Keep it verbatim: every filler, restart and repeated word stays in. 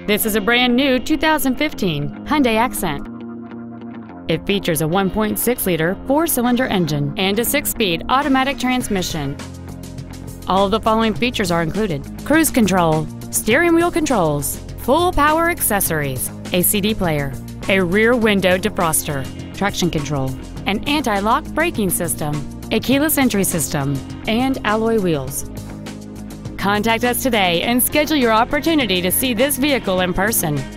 This is a brand new two thousand fifteen Hyundai Accent. It features a one point six liter four-cylinder engine and a six-speed automatic transmission. All of the following features are included: cruise control, steering wheel controls, full power accessories, a C D player, a rear window defroster, traction control, an anti-lock braking system, a keyless entry system, and alloy wheels. Contact us today and schedule your opportunity to see this vehicle in person.